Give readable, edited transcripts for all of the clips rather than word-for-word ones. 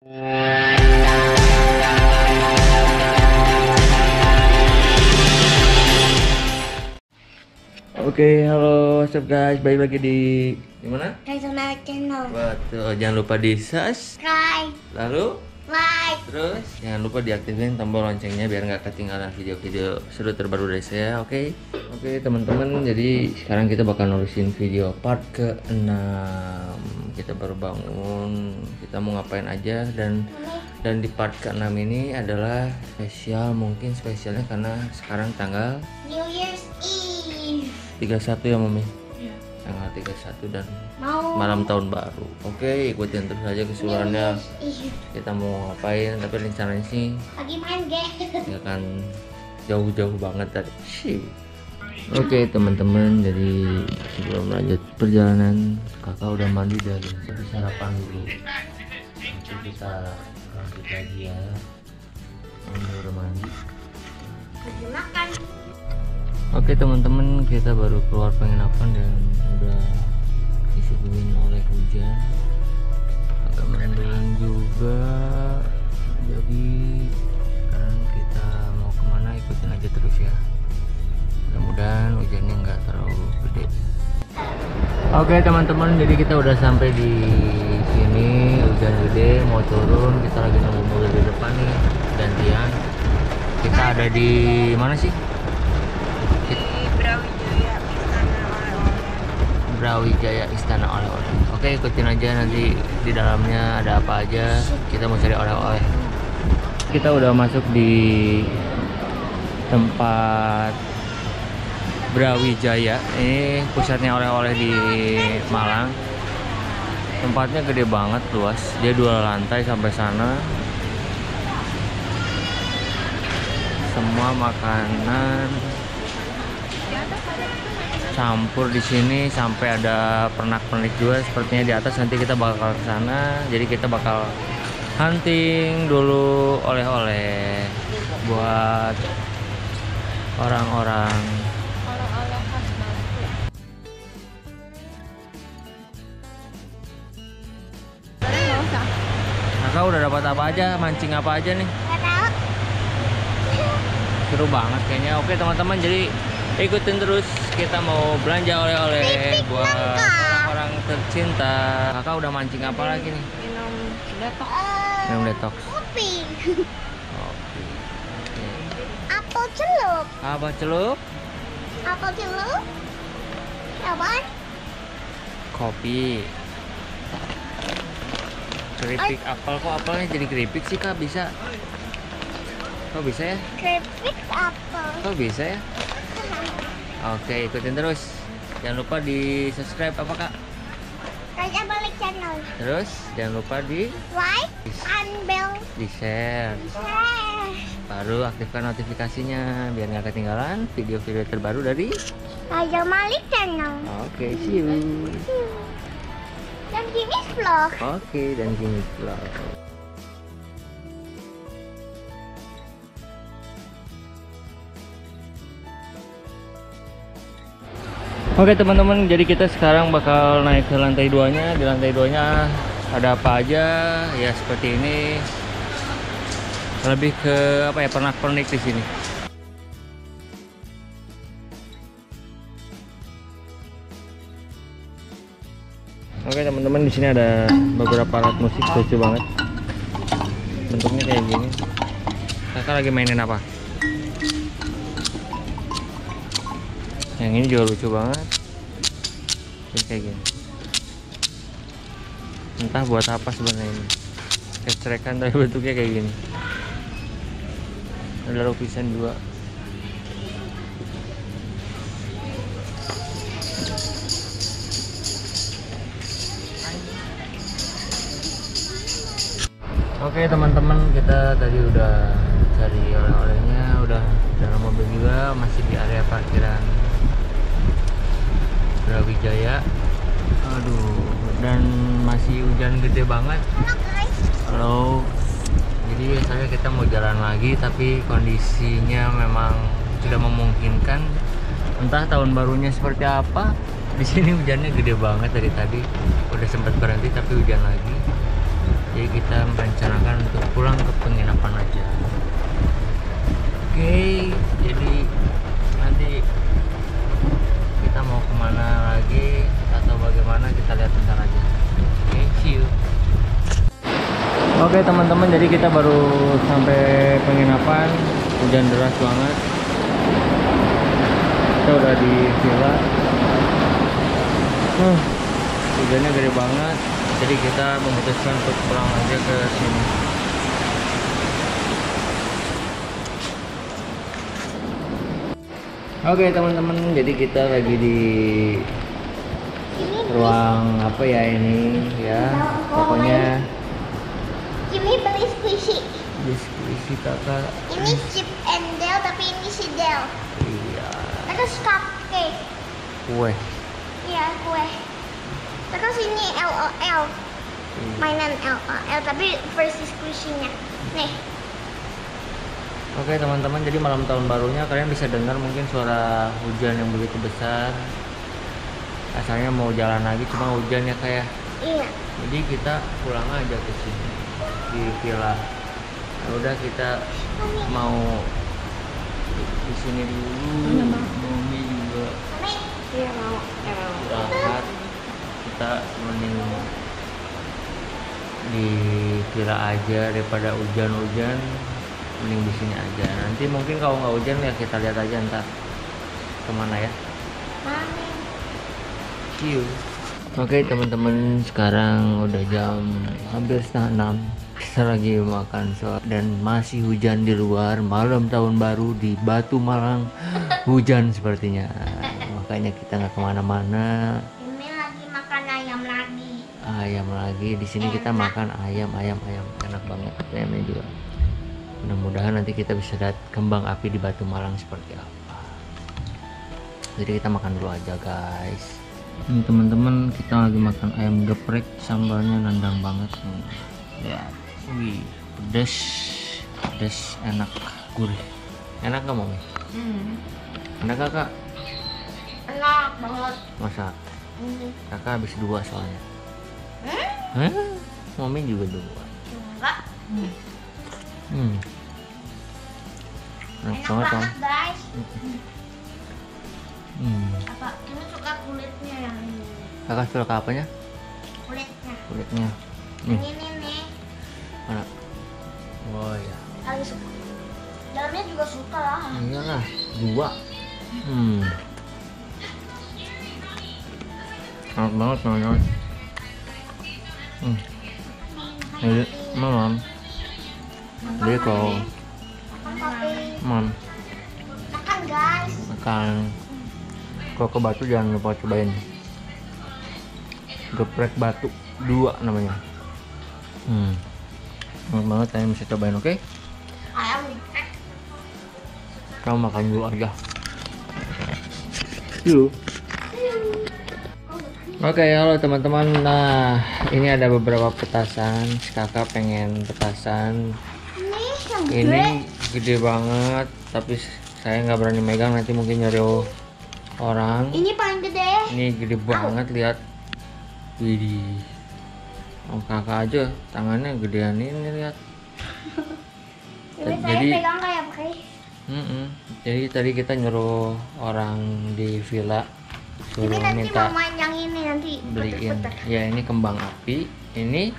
Oke, halo, what's up guys? Balik lagi di mana? Channel. Betul, jangan lupa di subscribe, lalu Like. terus jangan lupa diaktifin tombol loncengnya biar nggak ketinggalan video-video seru terbaru dari saya. Oke, teman-teman, jadi sekarang kita bakal nulisin video part ke-6. Kita baru bangun, kita mau ngapain aja, dan di part ke-6 ini adalah spesial, mungkin spesialnya karena sekarang tanggal New Year's Eve. 31 ya Mami? Iya. Tanggal 31 dan malam tahun baru. Oke, ikutin terus aja keseluruhannya. Kita mau ngapain, tapi rencananya sih Lagi main game. ya kan jauh-jauh banget tadi. Oke teman-teman, jadi sebelum lanjut perjalanan, kakak udah mandi dan sarapan dulu. Nanti kita lanjut lagi ya. Udah mandi. Lagi makan. Oke teman-teman, kita baru keluar penginapan dan udah disuguhin oleh hujan, agak mendung juga. Jadi sekarang kita mau kemana, ikutin aja terus ya. Mudah-mudahan hujannya nggak terlalu gede. Oke teman-teman, jadi kita udah sampai di sini. Hujan gede, mau turun, kita lagi nunggu mobil di depan nih, gantian. Kita ada di mana sih? Brawijaya Istana Oleh-oleh. Oke, ikutin aja, nanti di dalamnya ada apa aja. Kita mau cari oleh-oleh. Kita udah masuk di tempat Brawijaya. Ini pusatnya oleh-oleh di Malang. Tempatnya gede banget, luas. Dia 2 lantai sampai sana. Semua makanan campur di sini, sampai ada pernak-pernik juga sepertinya di atas. Nanti kita bakal ke sana. Jadi kita bakal hunting dulu oleh-oleh buat orang-orang. Oleh-oleh khas Batu. Kakak udah dapat apa aja, mancing apa aja nih? Nggak tahu. Seru banget kayaknya. Oke teman-teman, jadi ikutin terus, kita mau belanja oleh-oleh buat orang tercinta. Kakak udah mancing apa lagi nih? Minum detox. Minum detox. Kopi. Oke. Apel celup. Apa celup? Apel celup. Apaan? Kopi. Keripik apel, kok apelnya jadi keripik sih Kak? Bisa? Kok bisa ya? Keripik apel. Kok bisa ya? Oke, ikutin terus. Jangan lupa di subscribe apa Kak? Raja balik channel. Terus jangan lupa di Like and bell. di share. Share. Baru aktifkan notifikasinya biar nggak ketinggalan video-video terbaru dari Raja balik channel. Oke, see you. Dan Jimmy's vlog. Oke, dan gini vlog. Oke teman-teman, jadi kita sekarang bakal naik ke lantai 2-nya. Di lantai 2-nya ada apa aja? Ya seperti ini. Lebih ke apa ya, pernak-pernik di sini. Oke teman-teman, di sini ada beberapa alat musik lucu banget. Bentuknya kayak gini. Kakak lagi mainin apa? Yang ini juga lucu banget. Ini kayak gini. Entah buat apa sebenarnya ini. Kecrekan tapi bentuknya kayak gini. Ada lukisan juga. Oke teman-teman, kita tadi udah cari oleh-olehnya, udah dalam mobil juga, masih di area parkiran Brawijaya. Aduh, dan masih hujan gede banget. Halo guys. Halo. Jadi biasanya kita mau jalan lagi, tapi kondisinya memang tidak memungkinkan. Entah tahun barunya seperti apa. Di sini hujannya gede banget dari tadi. Udah sempat berhenti tapi hujan lagi. Jadi kita merencanakan untuk pulang ke penginapan aja. Oke, jadi nanti kita mau kemana lagi atau bagaimana kita lihat bentar aja. Oke, see you. Oke teman-teman, jadi kita baru sampai penginapan. Hujan deras banget. Kita udah di villa. Hujannya gede banget. Jadi kita memutuskan untuk pulang aja ke sini. Oke teman-teman, jadi kita lagi di ruang apa ya ini ya, pokoknya Jimmy beli squishy. diskusi kakak. Ini Chip and Dale, tapi ini si Dale. Iya. Terus cupcake. Kue. Iya, kue. Terus ini LOL. Mainan LOL, tapi versi squishy-nya. Nih. Oke teman-teman, jadi malam tahun barunya kalian bisa dengar mungkin suara hujan yang begitu besar. Asalnya mau jalan lagi, cuma hujannya kayak. Iya. Jadi kita pulang aja ke sini di villa. Ya udah, kita mau di sini dulu. Mami juga Iya mau. berangkat. Kita mending di villa aja daripada hujan-hujan. Mending di sini aja. Nanti mungkin kalau nggak hujan ya kita lihat aja ntar kemana ya. Mami. See you. Oke teman-teman, sekarang udah jam hampir setengah 6. Kita lagi makan sop dan masih hujan di luar. Malam tahun baru di Batu Malang, hujan sepertinya. Makanya kita nggak kemana-mana. Ini lagi makan ayam lagi. Ayam lagi di sini kita makan ayam enak banget ayamnya juga. Mudah-mudahan nanti kita bisa lihat kembang api di Batu Malang seperti apa. Jadi kita makan dulu aja guys. Ini teman-teman, kita lagi makan ayam geprek, sambalnya nandang banget nih. Ya, wih, pedes, enak, gurih. Enak nggak Mami? Enak kakak? Enak banget. Masa? Kakak habis 2 soalnya. Hah? Mami juga 2. Enggak. Enak Enak banget banget guys. Om. Apa? Ini suka kulitnya yang ini. Kakak suka apanya? Kulitnya. Kulitnya. Ini nih. Mana? Oh ya. Lagi suka. Dalamnya juga suka lah. Iyalah, 2. Enak banget teman-teman. Jadi, Mam. Jadi kalau Makan papi. Mam Makan guys. makan kalau ke Batu jangan lupa cobain geprek Batu 2 namanya. Enak banget, kalian bisa cobain, oke? Ayam geprek. Kamu makan dulu aja. Yuk. Oke, halo teman-teman. Nah, ini ada beberapa petasan. Kakak pengen petasan. Ini yang gede. Ini gede banget, tapi saya nggak berani megang, nanti mungkin nyari orang. Ini paling gede. Ini gede banget, lihat. Widih. Oh, kakak aja tangannya gedean ini, lihat. Ini saya Jadi- pegang kayak pakai. Jadi tadi kita nyuruh orang di villa Ini suruh nanti minta mau main yang ini nanti beliin. puter-puter. Ya, ini kembang api, ini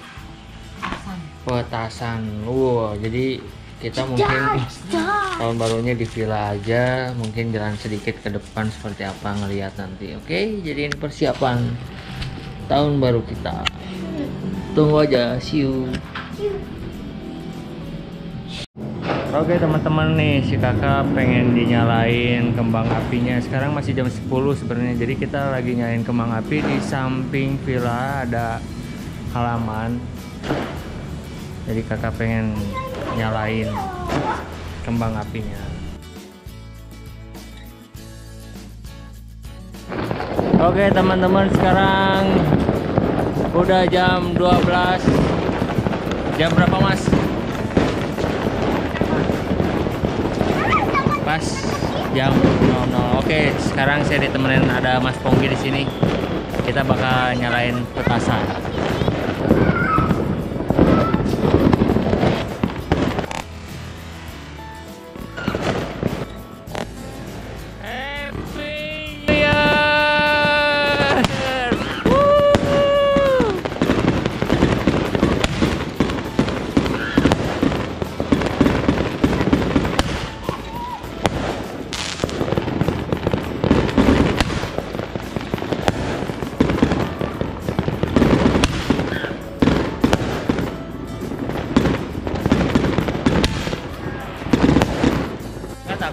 petasan. Wow, jadi kita mungkin tahun barunya di villa aja, mungkin jalan sedikit ke depan seperti apa ngelihat nanti. Oke, jadi ini persiapan tahun baru kita. Tunggu aja, see you. Oke teman-teman, nih si kakak pengen dinyalain kembang apinya. Sekarang masih jam 10 sebenarnya. Jadi kita lagi nyalain kembang api di samping villa, ada halaman. Jadi kakak pengen nyalain kembang apinya. Oke teman-teman, sekarang udah jam 12. Jam berapa Mas? Pas jam 00. Oke, sekarang saya ditemenin ada Mas Ponggi di sini. Kita bakal nyalain petasan.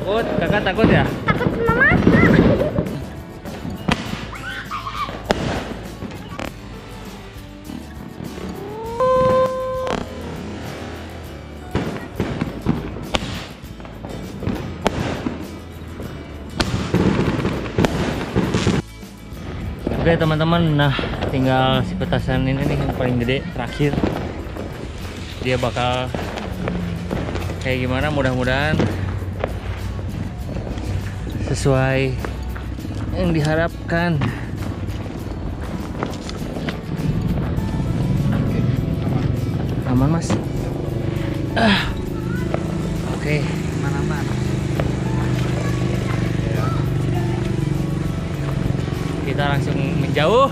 Takut? Kakak takut ya? Takut sama mata. Oke teman-teman, nah tinggal si petasan ini nih yang paling gede terakhir. Dia bakal kayak gimana, mudah-mudahan sesuai yang diharapkan. Aman mas. Oke. Aman-aman. Kita langsung menjauh.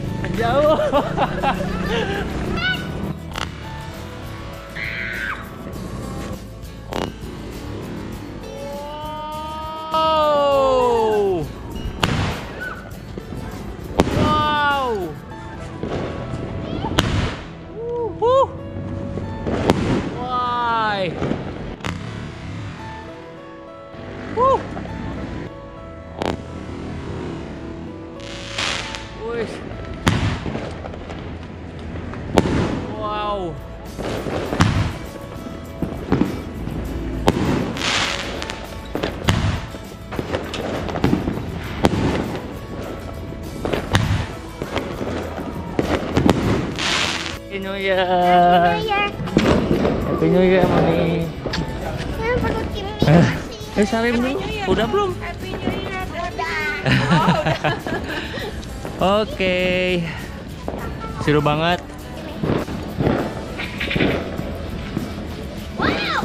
Wow. Wow. Why? Wih. Wow. Happy New Year. Happy New Year, Mami. Yang perlu kimi. Salim dulu. Udah belum? Happy New Year. Oke. Seru banget. Wow.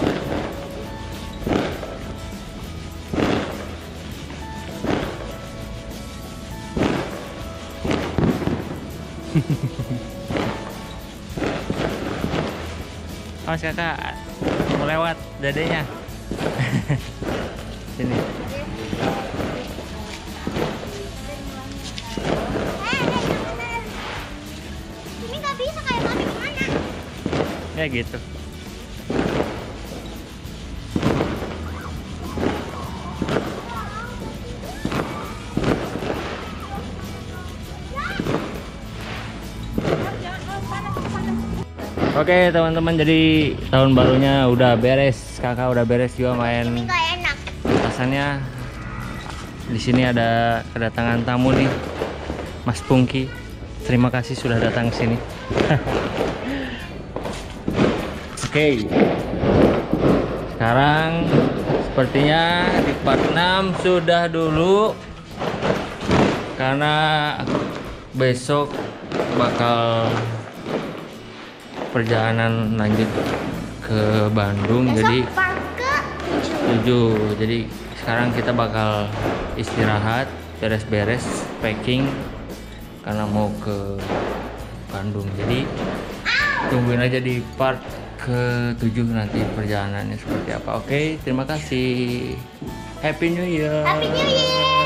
Mas kakak mau lewat dadanya. Sini. Ini nggak bisa kayak mami gimana? Ya gitu. Oke teman-teman, jadi tahun barunya udah beres, kakak udah beres juga main Nggak enak. petasannya. Di sini ada kedatangan tamu nih, Mas Pungki. Terima kasih sudah datang ke sini. Oke. Sekarang sepertinya di part 6 sudah dulu, karena besok bakal perjalanan lanjut ke Bandung. Besok Jadi part ke 7. Jadi sekarang kita bakal istirahat, beres-beres packing karena mau ke Bandung. Jadi tungguin aja di part ke-7 nanti perjalanannya seperti apa. Oke, terima kasih. Happy New Year. Happy New Year.